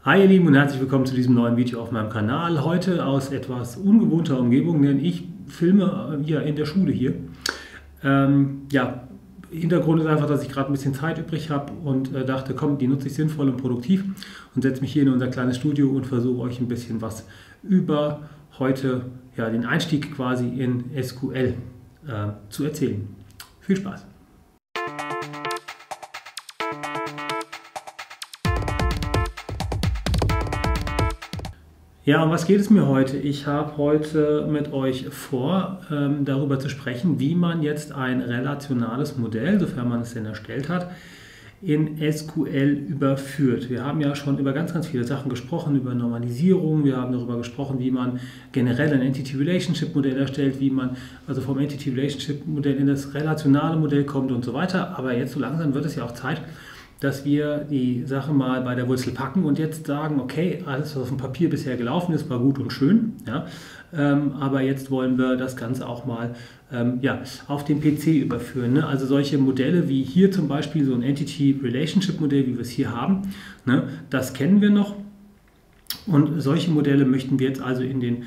Hi ihr Lieben und herzlich willkommen zu diesem neuen Video auf meinem Kanal. Heute aus etwas ungewohnter Umgebung, denn ich filme hier in der Schule hier. Hintergrund ist einfach, dass ich gerade ein bisschen Zeit übrig habe und dachte, komm, die nutze ich sinnvoll und produktiv und setze mich hier in unser kleines Studio und versuche euch ein bisschen was über heute, den Einstieg quasi in SQL zu erzählen. Viel Spaß! Ja, um was geht es mir heute? Ich habe heute mit euch vor, darüber zu sprechen, wie man jetzt ein relationales Modell, sofern man es denn erstellt hat, in SQL überführt. Wir haben ja schon über ganz viele Sachen gesprochen, über Normalisierung, wir haben darüber gesprochen, wie man generell ein Entity-Relationship-Modell erstellt, wie man also vom Entity-Relationship-Modell in das relationale Modell kommt und so weiter. Aber jetzt so langsam wird es ja auch Zeit, dass wir die Sache mal bei der Wurzel packen und jetzt sagen, okay, alles, was auf dem Papier bisher gelaufen ist, war gut und schön, ja, aber jetzt wollen wir das Ganze auch mal auf den PC überführen. Ne? Also solche Modelle wie hier zum Beispiel so ein Entity-Relationship-Modell, wie wir es hier haben, ne, das kennen wir noch. Und solche Modelle möchten wir jetzt also in den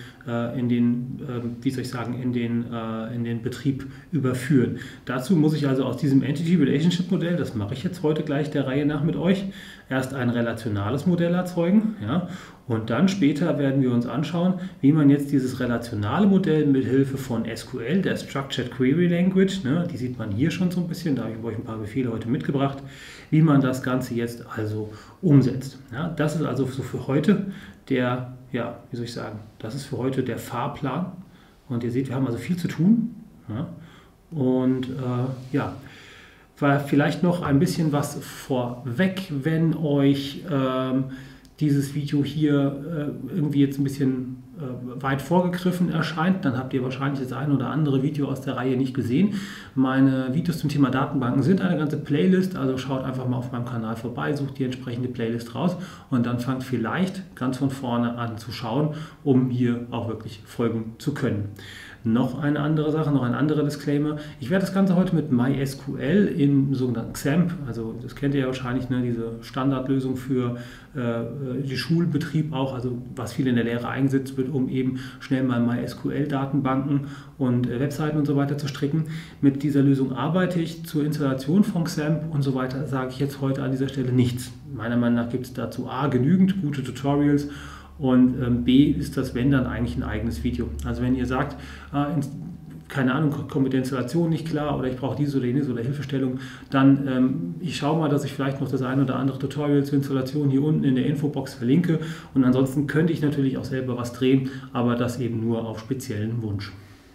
Betrieb überführen. Dazu muss ich also aus diesem Entity-Relationship-Modell, das mache ich jetzt heute gleich der Reihe nach mit euch, erst ein relationales Modell erzeugen. Ja, und dann später werden wir uns anschauen, wie man jetzt dieses relationale Modell mit Hilfe von SQL, der Structured Query Language, ne, die sieht man hier schon so ein bisschen, da habe ich euch ein paar Befehle heute mitgebracht, wie man das Ganze jetzt also umsetzt. Ja, das ist also so für heute der, das ist für heute der Fahrplan. Und ihr seht, wir haben also viel zu tun. Ja, und vielleicht noch ein bisschen was vorweg, wenn euch dieses Video hier irgendwie jetzt ein bisschen weit vorgegriffen erscheint, dann habt ihr wahrscheinlich das ein oder andere Video aus der Reihe nicht gesehen. Meine Videos zum Thema Datenbanken sind eine ganze Playlist, also schaut einfach mal auf meinem Kanal vorbei, sucht die entsprechende Playlist raus und dann fangt vielleicht ganz von vorne an zu schauen, um hier auch wirklich folgen zu können. Noch eine andere Sache, noch ein anderer Disclaimer. Ich werde das Ganze heute mit MySQL im sogenannten XAMPP, also das kennt ihr ja wahrscheinlich, ne, diese Standardlösung für die Schulbetrieb auch, also was viel in der Lehre eingesetzt wird, um eben schnell mal MySQL-Datenbanken und Webseiten und so weiter zu stricken. Mit dieser Lösung arbeite ich. Zur Installation von XAMPP und so weiter sage ich jetzt heute an dieser Stelle nichts. Meiner Meinung nach gibt es dazu A, genügend gute Tutorials, und B, ist das, wenn, dann eigentlich ein eigenes Video. Also wenn ihr sagt, keine Ahnung, kommt mit der Installation nicht klar oder ich brauche diese oder jenes oder Hilfestellung, dann ich schaue mal, dass ich vielleicht noch das ein oder andere Tutorial zur Installation hier unten in der Infobox verlinke. Und ansonsten könnte ich natürlich auch selber was drehen, aber das eben nur auf speziellen Wunsch.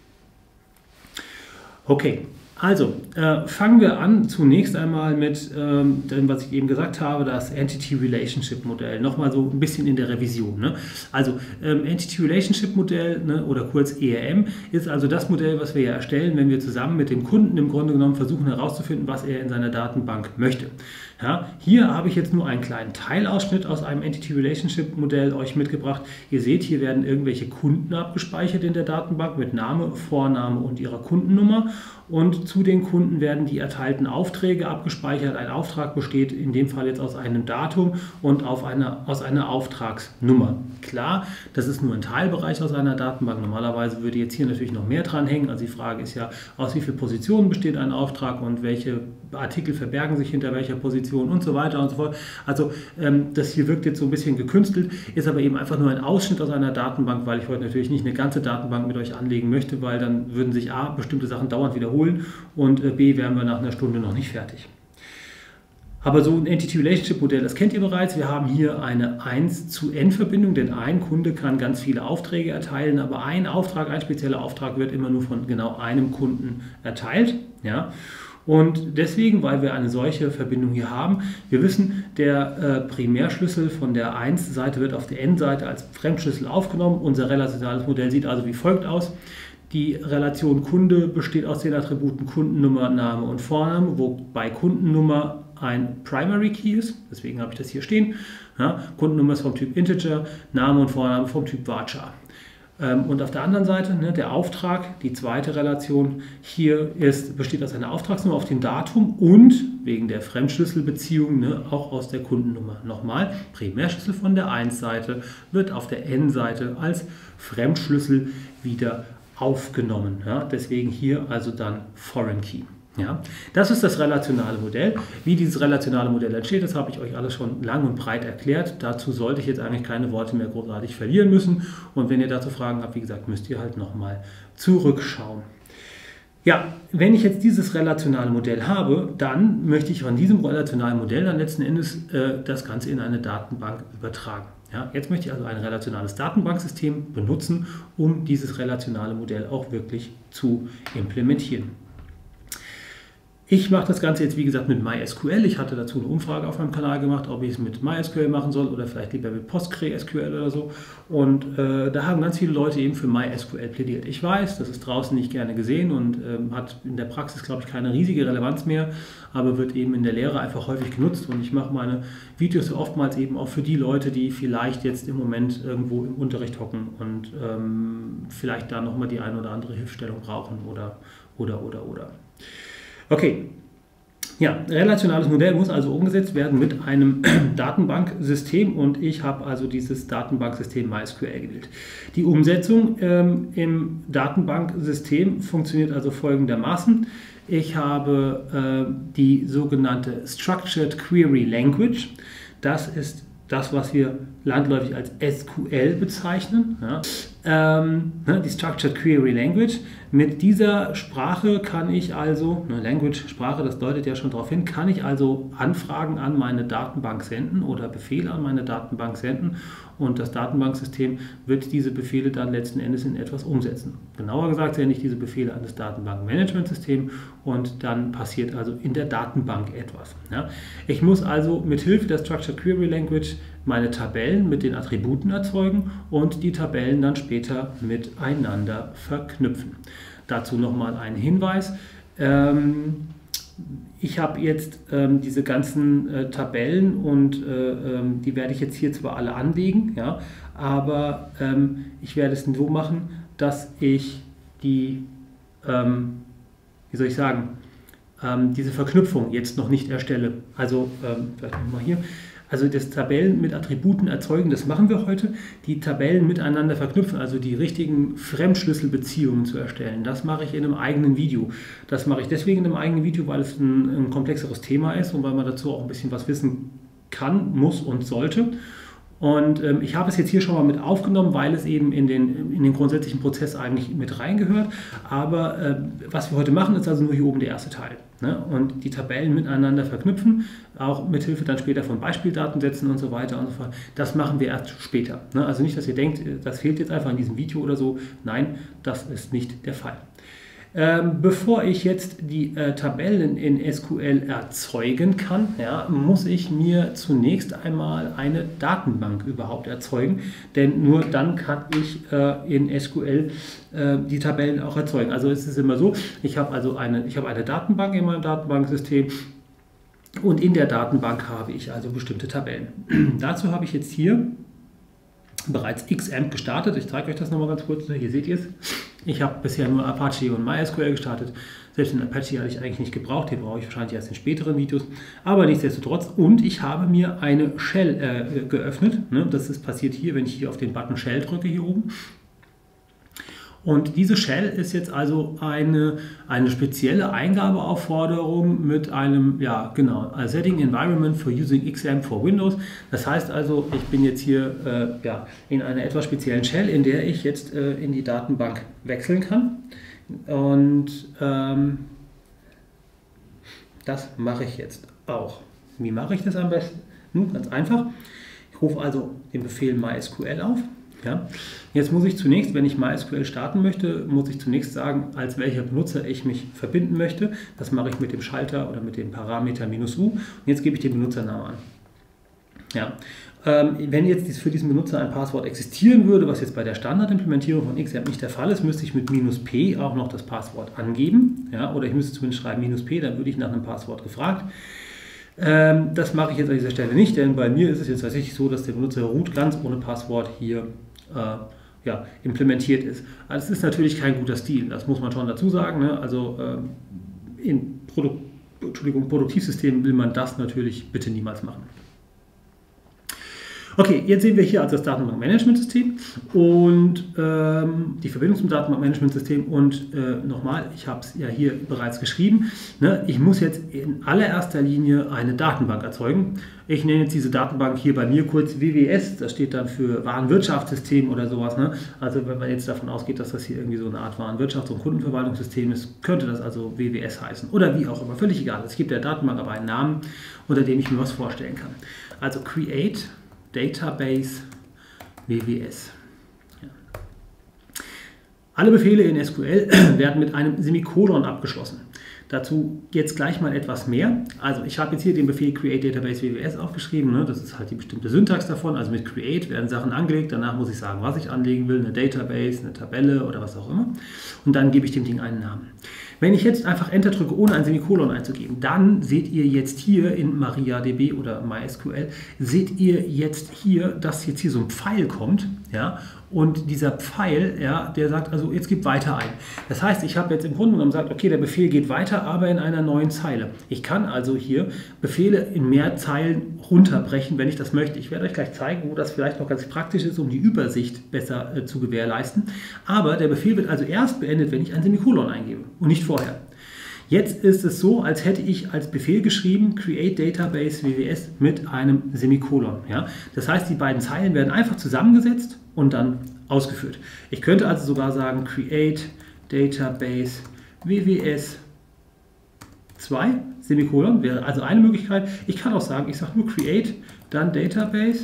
Okay. Also, fangen wir an zunächst einmal mit dem, was ich eben gesagt habe, das Entity-Relationship-Modell. Nochmal so ein bisschen in der Revision. Ne? Also, Entity-Relationship-Modell, ne, oder kurz ERM, ist also das Modell, was wir ja erstellen, wenn wir zusammen mit dem Kunden im Grunde genommen versuchen herauszufinden, was er in seiner Datenbank möchte. Ja, hier habe ich jetzt nur einen kleinen Teilausschnitt aus einem Entity-Relationship-Modell euch mitgebracht. Ihr seht, hier werden irgendwelche Kunden abgespeichert in der Datenbank mit Name, Vorname und ihrer Kundennummer. Und zu den Kunden werden die erteilten Aufträge abgespeichert. Ein Auftrag besteht in dem Fall jetzt aus einem Datum und aus einer Auftragsnummer. Klar, das ist nur ein Teilbereich aus einer Datenbank. Normalerweise würde jetzt hier natürlich noch mehr dran hängen. Also die Frage ist ja, aus wie vielen Positionen besteht ein Auftrag und welche Artikel verbergen sich hinter welcher Position und so weiter und so fort. Also das hier wirkt jetzt so ein bisschen gekünstelt, ist aber eben einfach nur ein Ausschnitt aus einer Datenbank, weil ich heute natürlich nicht eine ganze Datenbank mit euch anlegen möchte, weil dann würden sich A, bestimmte Sachen dauernd wiederholen und B, wären wir nach einer Stunde noch nicht fertig. Aber so ein Entity-Relationship-Modell, das kennt ihr bereits. Wir haben hier eine 1:n-Verbindung, denn ein Kunde kann ganz viele Aufträge erteilen, aber ein spezieller Auftrag wird immer nur von genau einem Kunden erteilt. Ja? Und deswegen, weil wir eine solche Verbindung hier haben, wir wissen, der Primärschlüssel von der 1-Seite wird auf der N-Seite als Fremdschlüssel aufgenommen. Unser relationales Modell sieht also wie folgt aus. Die Relation Kunde besteht aus den Attributen Kundennummer, Name und Vorname, wobei Kundennummer ein Primary Key ist, deswegen habe ich das hier stehen. Ja, Kundennummer ist vom Typ Integer, Name und Vorname vom Typ Varchar. Und auf der anderen Seite, ne, der Auftrag, die zweite Relation hier besteht aus einer Auftragsnummer auf dem Datum und wegen der Fremdschlüsselbeziehung, ne, auch aus der Kundennummer. Nochmal, Primärschlüssel von der 1-Seite wird auf der N-Seite als Fremdschlüssel wieder aufgenommen. Ja, deswegen hier also dann Foreign Key. Ja, das ist das relationale Modell. Wie dieses relationale Modell entsteht, das habe ich euch alles schon lang und breit erklärt. Dazu sollte ich jetzt eigentlich keine Worte mehr großartig verlieren müssen. Und wenn ihr dazu Fragen habt, wie gesagt, müsst ihr halt nochmal zurückschauen. Ja, wenn ich jetzt dieses relationale Modell habe, dann möchte ich von diesem relationalen Modell dann letzten Endes das Ganze in eine Datenbank übertragen. Ja, jetzt möchte ich also ein relationales Datenbanksystem benutzen, um dieses relationale Modell auch wirklich zu implementieren. Ich mache das Ganze jetzt, wie gesagt, mit MySQL. Ich hatte dazu eine Umfrage auf meinem Kanal gemacht, ob ich es mit MySQL machen soll oder vielleicht lieber mit PostgreSQL oder so. Und da haben ganz viele Leute eben für MySQL plädiert. Ich weiß, das ist draußen nicht gerne gesehen und hat in der Praxis, glaube ich, keine riesige Relevanz mehr, aber wird eben in der Lehre einfach häufig genutzt. Und ich mache meine Videos oftmals eben auch für die Leute, die vielleicht jetzt im Moment irgendwo im Unterricht hocken und vielleicht da nochmal die eine oder andere Hilfestellung brauchen oder. Okay, ja, relationales Modell muss also umgesetzt werden mit einem Datenbanksystem und ich habe also dieses Datenbanksystem MySQL gewählt. Die Umsetzung im Datenbanksystem funktioniert also folgendermaßen. Ich habe die sogenannte Structured Query Language. Das ist das, was wir landläufig als SQL bezeichnen. Ja. Die Structured Query Language. Mit dieser Sprache kann ich also, Language, Sprache, das deutet ja schon darauf hin, kann ich also Anfragen an meine Datenbank senden oder Befehle an meine Datenbank senden und das Datenbanksystem wird diese Befehle dann letzten Endes in etwas umsetzen. Genauer gesagt sende ich diese Befehle an das Datenbankmanagementsystem und dann passiert also in der Datenbank etwas. Ja. Ich muss also mit Hilfe der Structured Query Language meine Tabellen mit den Attributen erzeugen und die Tabellen dann später miteinander verknüpfen. Dazu nochmal ein Hinweis. Ich habe jetzt diese ganzen Tabellen und die werde ich jetzt hier zwar alle anlegen, ja, aber ich werde es so machen, dass ich die, wie soll ich sagen, diese Verknüpfung jetzt noch nicht erstelle. Also vielleicht nochmal hier. Also das Tabellen mit Attributen erzeugen, das machen wir heute. Die Tabellen miteinander verknüpfen, also die richtigen Fremdschlüsselbeziehungen zu erstellen, das mache ich in einem eigenen Video. Das mache ich deswegen in einem eigenen Video, weil es ein komplexeres Thema ist und weil man dazu auch ein bisschen was wissen kann, muss und sollte. Und ich habe es jetzt hier schon mal mit aufgenommen, weil es eben in den grundsätzlichen Prozess eigentlich mit reingehört. Aber was wir heute machen, ist also nur hier oben der erste Teil. Ne? Und die Tabellen miteinander verknüpfen, auch mit Hilfe dann später von Beispieldatensätzen und so weiter und so fort. Das machen wir erst später. Ne? Also nicht, dass ihr denkt, das fehlt jetzt einfach in diesem Video oder so. Nein, das ist nicht der Fall. Bevor ich jetzt die Tabellen in SQL erzeugen kann, ja, muss ich mir zunächst einmal eine Datenbank überhaupt erzeugen, denn nur dann kann ich in SQL die Tabellen auch erzeugen. Also es ist immer so, ich habe eine Datenbank in meinem Datenbanksystem und in der Datenbank habe ich also bestimmte Tabellen. Dazu habe ich jetzt hier bereits XAMPP gestartet. Ich zeige euch das nochmal ganz kurz. Hier seht ihr es. Ich habe bisher nur Apache und MySQL gestartet. Selbst den Apache hatte ich eigentlich nicht gebraucht. Den brauche ich wahrscheinlich erst in späteren Videos. Aber nichtsdestotrotz. Und ich habe mir eine Shell geöffnet. Das ist passiert hier, wenn ich hier auf den Button Shell drücke, hier oben. Und diese Shell ist jetzt also eine spezielle Eingabeaufforderung mit einem, ja genau, Setting Environment for Using XAMPP for Windows. Das heißt also, ich bin jetzt hier in einer etwas speziellen Shell, in der ich jetzt in die Datenbank wechseln kann. Und das mache ich jetzt auch. Wie mache ich das am besten? Nun, ganz einfach. Ich rufe also den Befehl MySQL auf. Ja. Jetzt muss ich zunächst, wenn ich MySQL starten möchte, muss ich zunächst sagen, als welcher Benutzer ich mich verbinden möchte. Das mache ich mit dem Schalter oder mit dem Parameter -u. Und jetzt gebe ich den Benutzernamen an. Ja. Wenn jetzt für diesen Benutzer ein Passwort existieren würde, was jetzt bei der Standardimplementierung von XAMPP nicht der Fall ist, müsste ich mit -p auch noch das Passwort angeben. Ja. Oder ich müsste zumindest schreiben -p, dann würde ich nach einem Passwort gefragt. Das mache ich jetzt an dieser Stelle nicht, denn bei mir ist es jetzt tatsächlich so, dass der Benutzer root ganz ohne Passwort hier ja, implementiert ist. Also es ist natürlich kein guter Stil, das muss man schon dazu sagen. Ne? Also in Produktivsystemen will man das natürlich bitte niemals machen. Okay, jetzt sehen wir hier also das Datenbankmanagementsystem und die Verbindung zum Datenbankmanagementsystem und nochmal, ich habe es ja hier bereits geschrieben, ne, ich muss jetzt in allererster Linie eine Datenbank erzeugen. Ich nenne jetzt diese Datenbank hier bei mir kurz WWS, das steht dann für Warenwirtschaftssystem oder sowas. Ne? Also wenn man jetzt davon ausgeht, dass das hier irgendwie so eine Art Warenwirtschafts- und Kundenverwaltungssystem ist, könnte das also WWS heißen oder wie auch immer, völlig egal. Es gibt der Datenbank aber einen Namen, unter dem ich mir was vorstellen kann. Also Create Database WWS. Ja. Alle Befehle in SQL werden mit einem Semikolon abgeschlossen. Dazu jetzt gleich mal etwas mehr. Also ich habe jetzt hier den Befehl Create Database WWS aufgeschrieben. Ne? Das ist halt die bestimmte Syntax davon. Also mit Create werden Sachen angelegt. Danach muss ich sagen, was ich anlegen will. Eine Database, eine Tabelle oder was auch immer. Und dann gebe ich dem Ding einen Namen. Wenn ich jetzt einfach Enter drücke, ohne ein Semikolon einzugeben, dann seht ihr jetzt hier in MariaDB oder MySQL, seht ihr jetzt hier, dass jetzt hier so ein Pfeil kommt, ja, und dieser Pfeil, ja, der sagt also, jetzt gib weiter ein. Das heißt, ich habe jetzt im Grunde genommen gesagt, okay, der Befehl geht weiter, aber in einer neuen Zeile. Ich kann also hier Befehle in mehr Zeilen runterbrechen, wenn ich das möchte. Ich werde euch gleich zeigen, wo das vielleicht noch ganz praktisch ist, um die Übersicht besser zu gewährleisten. Aber der Befehl wird also erst beendet, wenn ich ein Semikolon eingebe und nicht vorher. Jetzt ist es so, als hätte ich als Befehl geschrieben, Create Database WWS mit einem Semikolon. Ja? Das heißt, die beiden Zeilen werden einfach zusammengesetzt und dann ausgeführt. Ich könnte also sogar sagen, Create Database WWS 2, Semikolon, wäre also eine Möglichkeit. Ich kann auch sagen, ich sage nur Create, dann Database,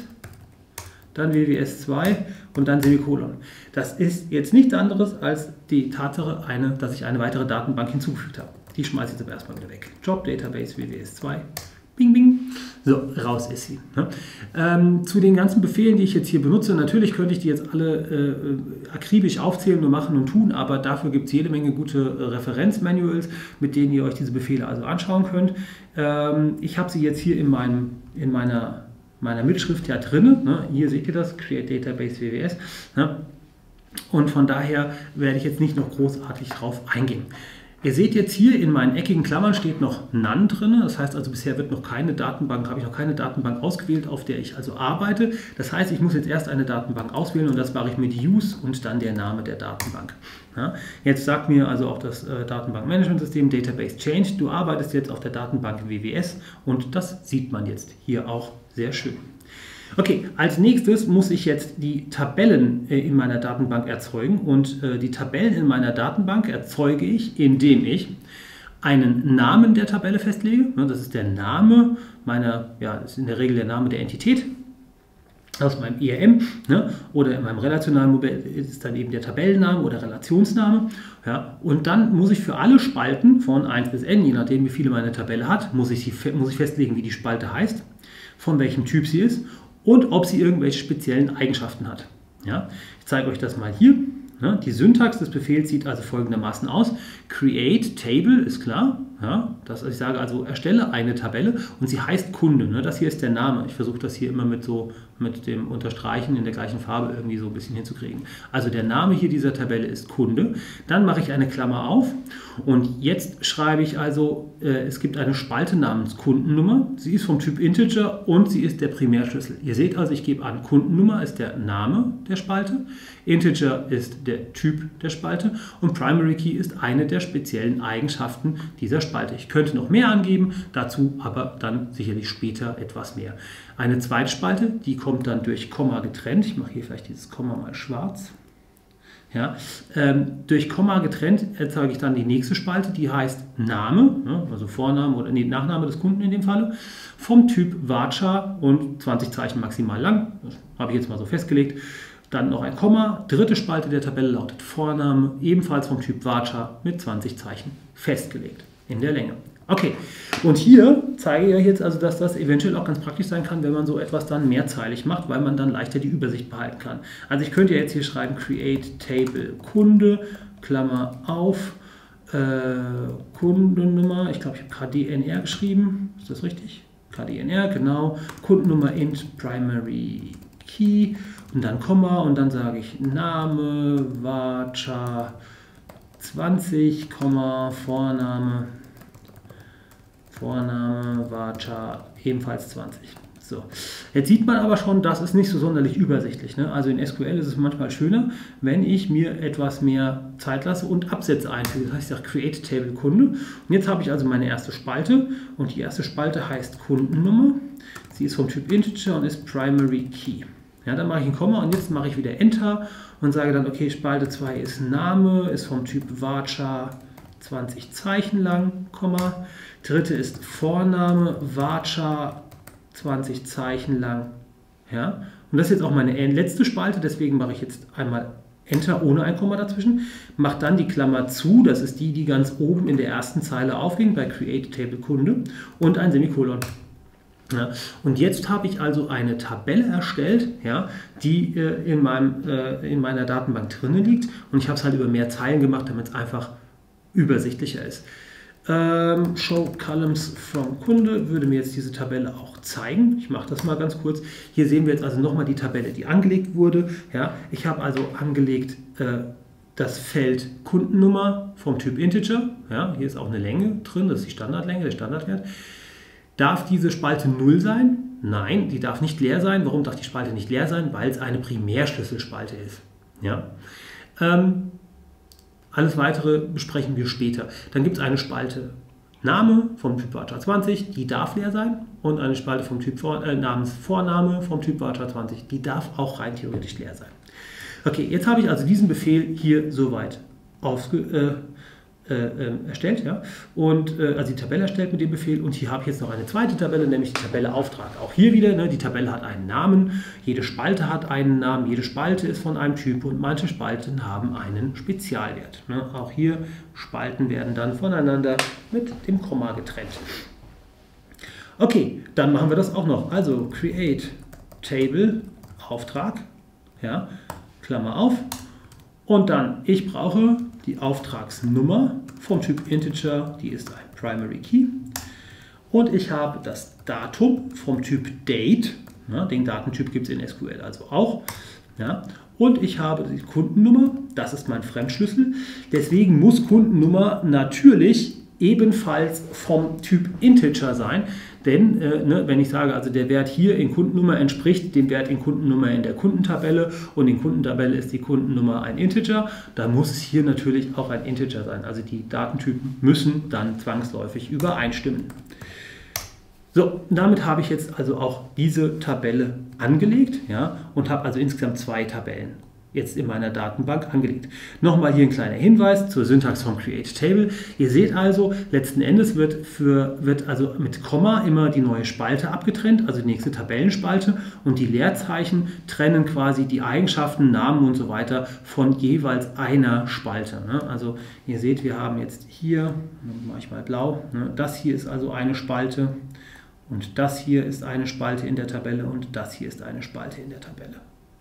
dann WWS 2 und dann Semikolon. Das ist jetzt nichts anderes als die Tatsache, dass ich eine weitere Datenbank hinzugefügt habe. Die schmeiße ich jetzt aber erstmal wieder weg. Job Database WWS 2. Bing, bing. So, raus ist sie. Ne? Zu den ganzen Befehlen, die ich jetzt hier benutze, natürlich könnte ich die jetzt alle akribisch aufzählen und machen und tun, aber dafür gibt es jede Menge gute Referenzmanuals, mit denen ihr euch diese Befehle also anschauen könnt. Ich habe sie jetzt hier in meiner Mitschrift ja drin. Ne? Hier seht ihr das, Create Database WWS. Ne? Und von daher werde ich jetzt nicht noch großartig drauf eingehen. Ihr seht jetzt hier in meinen eckigen Klammern steht noch None drin. Das heißt also, bisher wird noch keine Datenbank, habe ich noch keine Datenbank ausgewählt, auf der ich also arbeite. Das heißt, ich muss jetzt erst eine Datenbank auswählen und das mache ich mit Use und dann der Name der Datenbank. Ja, jetzt sagt mir also auch das Datenbankmanagementsystem Database Change, du arbeitest jetzt auf der Datenbank WWS und das sieht man jetzt hier auch sehr schön. Okay, als nächstes muss ich jetzt die Tabellen in meiner Datenbank erzeugen und die Tabellen in meiner Datenbank erzeuge ich, indem ich einen Namen der Tabelle festlege. Das ist der Name meiner, ja, das ist in der Regel der Name der Entität aus meinem IRM, ne? Oder in meinem relationalen Modell ist dann eben der Tabellenname oder Relationsname. Ja? Und dann muss ich für alle Spalten von 1 bis n, je nachdem wie viele meine Tabelle hat, muss ich festlegen, wie die Spalte heißt, von welchem Typ sie ist und ob sie irgendwelche speziellen Eigenschaften hat. Ja? Ich zeige euch das mal hier. Ja? Die Syntax des Befehls sieht also folgendermaßen aus. Create Table ist klar. Ja? Ich sage also, erstelle eine Tabelle und sie heißt Kunde. Ne? Das hier ist der Name. Ich versuche das hier immer mit dem Unterstreichen in der gleichen Farbe irgendwie so ein bisschen hinzukriegen. Also der Name hier dieser Tabelle ist Kunde. Dann mache ich eine Klammer auf und jetzt schreibe ich also, es gibt eine Spalte namens Kundennummer. Sie ist vom Typ Integer und sie ist der Primärschlüssel. Ihr seht also, ich gebe an, Kundennummer ist der Name der Spalte, Integer ist der Typ der Spalte und Primary Key ist eine der speziellen Eigenschaften dieser Spalte. Ich könnte noch mehr angeben, dazu aber dann sicherlich später etwas mehr. Eine Zweitspalte, die kommt dann durch Komma getrennt. Ich mache hier vielleicht dieses Komma mal schwarz. Ja, durch Komma getrennt erzeuge ich dann die nächste Spalte, die heißt Name, ja, also Vorname oder Nachname des Kunden in dem Falle, vom Typ Varchar und 20 Zeichen maximal lang. Das habe ich jetzt mal so festgelegt. Dann noch ein Komma. Dritte Spalte der Tabelle lautet Vorname, ebenfalls vom Typ Varchar mit 20 Zeichen festgelegt in der Länge. Okay, und hier zeige ich euch jetzt also, dass das eventuell auch ganz praktisch sein kann, wenn man so etwas dann mehrzeilig macht, weil man dann leichter die Übersicht behalten kann. Also ich könnte jetzt hier schreiben Create Table Kunde, Klammer auf, Kundennummer, ich glaube, ich habe KDNR geschrieben, ist das richtig? KDNR, genau, Kundennummer int Primary Key und dann Komma und dann sage ich Name Varchar 20, Vorname Varchar ebenfalls 20. So. Jetzt sieht man aber schon, das ist nicht so sonderlich übersichtlich. Ne? Also in SQL ist es manchmal schöner, wenn ich mir etwas mehr Zeit lasse und Absätze einfüge. Das heißt, ich sage Create Table Kunde. Und jetzt habe ich also meine erste Spalte und die erste Spalte heißt Kundennummer. Sie ist vom Typ Integer und ist Primary Key. Ja, dann mache ich ein Komma und jetzt mache ich wieder Enter und sage dann, okay, Spalte 2 ist Name, ist vom Typ Varchar 20 Zeichen lang, Komma. Dritte ist Vorname Varchar 20 Zeichen lang. Ja? Und das ist jetzt auch meine letzte Spalte, deswegen mache ich jetzt einmal Enter ohne ein Komma dazwischen, mache dann die Klammer zu, das ist die, die ganz oben in der ersten Zeile aufging, bei Create Table Kunde und ein Semikolon. Ja, und jetzt habe ich also eine Tabelle erstellt, ja, die in meiner Datenbank drin liegt und ich habe es halt über mehr Zeilen gemacht, damit es einfach übersichtlicher ist. Show Columns from Kunde würde mir jetzt diese Tabelle auch zeigen. Ich mache das mal ganz kurz. Hier sehen wir jetzt also nochmal die Tabelle, die angelegt wurde. Ja, ich habe also angelegt das Feld Kundennummer vom Typ Integer. Ja, hier ist auch eine Länge drin, das ist die Standardlänge, der Standardwert. Darf diese Spalte 0 sein? Nein, die darf nicht leer sein. Warum darf die Spalte nicht leer sein? Weil es eine Primärschlüsselspalte ist. Ja. Alles Weitere besprechen wir später. Dann gibt es eine Spalte Name vom Typ Varchar 20, die darf leer sein. Und eine Spalte vom Typ Namensvorname vom Typ Varchar 20, die darf auch rein theoretisch leer sein. Okay, jetzt habe ich also diesen Befehl hier soweit erstellt, ja, und also die Tabelle erstellt mit dem Befehl und hier habe ich jetzt noch eine zweite Tabelle, nämlich die Tabelle Auftrag. Auch hier wieder, ne, die Tabelle hat einen Namen, jede Spalte hat einen Namen, jede Spalte ist von einem Typ und manche Spalten haben einen Spezialwert. Ne. Auch hier Spalten werden dann voneinander mit dem Komma getrennt. Okay, dann machen wir das auch noch. Also Create Table Auftrag, ja, Klammer auf. Und dann, ich brauche die Auftragsnummer vom Typ Integer, die ist ein Primary Key. Und ich habe das Datum vom Typ Date, ja, den Datentyp gibt es in SQL also auch. Ja, und ich habe die Kundennummer, das ist mein Fremdschlüssel. Deswegen muss Kundennummer natürlich ebenfalls vom Typ Integer sein. Denn wenn ich sage, also der Wert hier in Kundennummer entspricht dem Wert in Kundennummer in der Kundentabelle und in Kundentabelle ist die Kundennummer ein Integer, dann muss es hier natürlich auch ein Integer sein. Also die Datentypen müssen dann zwangsläufig übereinstimmen. So, damit habe ich jetzt also auch diese Tabelle angelegt, ja, und habe also insgesamt zwei Tabellen jetzt in meiner Datenbank angelegt. Nochmal hier ein kleiner Hinweis zur Syntax von Create Table. Ihr seht also, letzten Endes wird also mit Komma immer die neue Spalte abgetrennt, also die nächste Tabellenspalte, und die Leerzeichen trennen quasi die Eigenschaften, Namen und so weiter von jeweils einer Spalte. Ne? Also ihr seht, wir haben jetzt hier, mache ich mal blau, ne? Das hier ist also eine Spalte und das hier ist eine Spalte in der Tabelle und das hier ist eine Spalte in der Tabelle.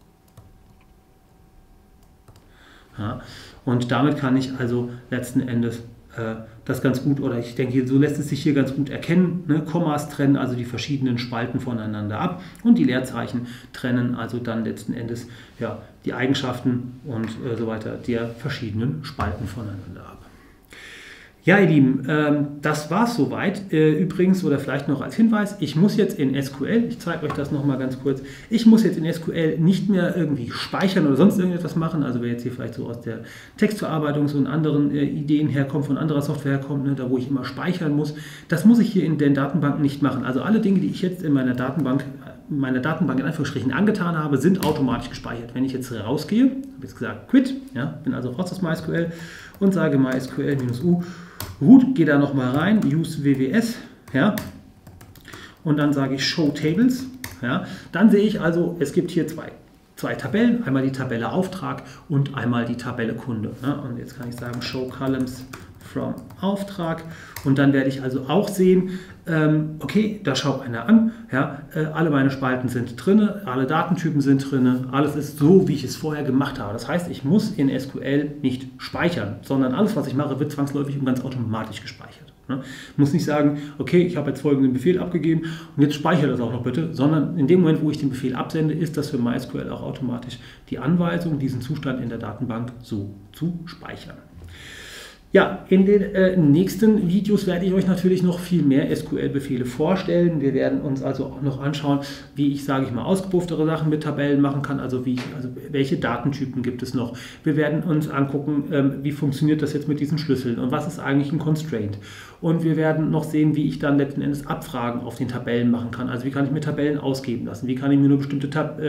Ja, und damit kann ich also letzten Endes das ganz gut, oder ich denke, so lässt es sich hier ganz gut erkennen. Ne? Kommas trennen also die verschiedenen Spalten voneinander ab und die Leerzeichen trennen also dann letzten Endes ja, die Eigenschaften und so weiter der verschiedenen Spalten voneinander ab. Ja, ihr Lieben, das war es soweit. Übrigens, oder vielleicht noch als Hinweis, ich muss jetzt in SQL, ich zeige euch das nochmal ganz kurz, ich muss jetzt in SQL nicht mehr irgendwie speichern oder sonst irgendetwas machen. Also wer jetzt hier vielleicht so aus der Textverarbeitung und anderen Ideen herkommt, von anderer Software herkommt, ne, da wo ich immer speichern muss, das muss ich hier in den Datenbanken nicht machen. Also alle Dinge, die ich jetzt in meiner Datenbank in Anführungsstrichen angetan habe, sind automatisch gespeichert. Wenn ich jetzt rausgehe, habe jetzt gesagt quit, ja, bin also raus aus MySQL und sage MySQL-U, gut, gehe da nochmal rein, use WWS, ja, und dann sage ich Show Tables, ja, dann sehe ich also, es gibt hier zwei Tabellen, einmal die Tabelle Auftrag und einmal die Tabelle Kunde. Ja, und jetzt kann ich sagen Show Columns from Auftrag und dann werde ich also auch sehen, okay, da schaut einer an, ja, alle meine Spalten sind drin, alle Datentypen sind drin, alles ist so, wie ich es vorher gemacht habe. Das heißt, ich muss in SQL nicht speichern, sondern alles, was ich mache, wird zwangsläufig und ganz automatisch gespeichert. Ne? Muss nicht sagen, okay, ich habe jetzt folgenden Befehl abgegeben und jetzt speichere das auch noch bitte, sondern in dem Moment, wo ich den Befehl absende, ist das für MySQL auch automatisch die Anweisung, diesen Zustand in der Datenbank so zu speichern. Ja, in den nächsten Videos werde ich euch natürlich noch viel mehr SQL-Befehle vorstellen. Wir werden uns also auch noch anschauen, wie ich, sage ich mal, ausgepufftere Sachen mit Tabellen machen kann, also welche Datentypen gibt es noch. Wir werden uns angucken, wie funktioniert das jetzt mit diesen Schlüsseln und was ist eigentlich ein Constraint. Und wir werden noch sehen, wie ich dann letzten Endes Abfragen auf den Tabellen machen kann. Also wie kann ich mir Tabellen ausgeben lassen, wie kann ich mir nur bestimmte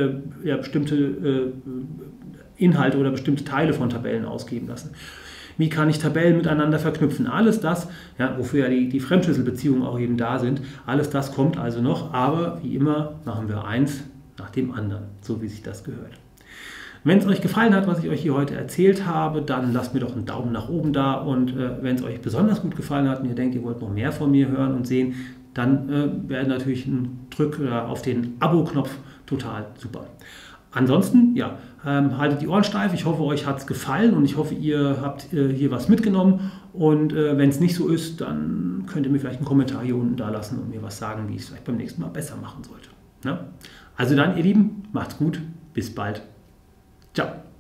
Inhalte oder bestimmte Teile von Tabellen ausgeben lassen. Wie kann ich Tabellen miteinander verknüpfen? Alles das, ja, wofür ja die Fremdschlüsselbeziehungen auch eben da sind, alles das kommt also noch, aber wie immer machen wir eins nach dem anderen, so wie sich das gehört. Wenn es euch gefallen hat, was ich euch hier heute erzählt habe, dann lasst mir doch einen Daumen nach oben da und wenn es euch besonders gut gefallen hat und ihr denkt, ihr wollt noch mehr von mir hören und sehen, dann wäre natürlich ein Drück auf den Abo-Knopf total super. Ansonsten, ja, haltet die Ohren steif. Ich hoffe, euch hat es gefallen und ich hoffe, ihr habt hier was mitgenommen. Und wenn es nicht so ist, dann könnt ihr mir vielleicht einen Kommentar hier unten da lassen und mir was sagen, wie ich es vielleicht beim nächsten Mal besser machen sollte. Ne? Also dann, ihr Lieben, macht's gut. Bis bald. Ciao.